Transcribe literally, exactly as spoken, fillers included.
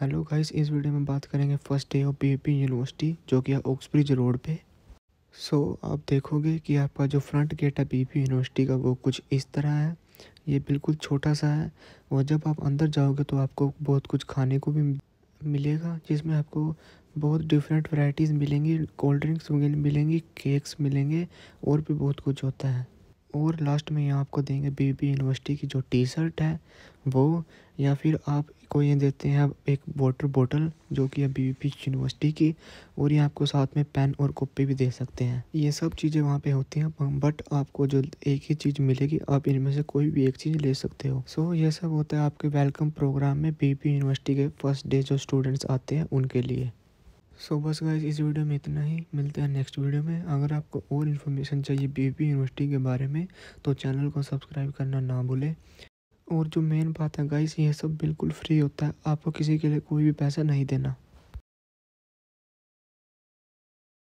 Hello guys, इस video में बात करेंगे first day of BP university जो कि है ऑक्सब्रिज रोड पे। सो so, आप देखोगे कि आपका जो फ्रंट गेट है बीपी यूनिवर्सिटी का वो कुछ इस तरह है। ये बिल्कुल छोटा सा है और जब आप अंदर जाओगे तो आपको बहुत कुछ खाने को भी मिलेगा, जिसमें आपको बहुत डिफरेंट वैरायटीज़ मिलेंगी, कोल्ड ड्रिंक्स मिलेंगी, केक्स मिलेंगे और भी बहुत कुछ होता है। और लास्ट में यहाँ आपको देंगे बीपी यूनिवर्सिटी की जो टी शर्ट है वो, या फिर आपको ये देते हैं आप एक वाटर बोतल जो कि है बीपी यूनिवर्सिटी की, और ये आपको साथ में पेन और कॉपी भी दे सकते हैं। ये सब चीज़ें वहाँ पे होती हैं, बट आपको जो एक ही चीज़ मिलेगी, आप इनमें से कोई भी एक चीज़ ले सकते हो। सो so, ये सब होता है आपके वेलकम प्रोग्राम में बीपी यूनिवर्सिटी के फर्स्ट डे जो स्टूडेंट्स आते हैं उनके लिए। सो so, बस गाइस इस वीडियो में इतना ही। मिलते हैं नेक्स्ट वीडियो में। अगर आपको और इन्फॉर्मेशन चाहिए बीपी यूनिवर्सिटी के बारे में तो चैनल को सब्सक्राइब करना ना भूलें। और जो मेन बात है गाइस, ये सब बिल्कुल फ्री होता है, आपको किसी के लिए कोई भी पैसा नहीं देना।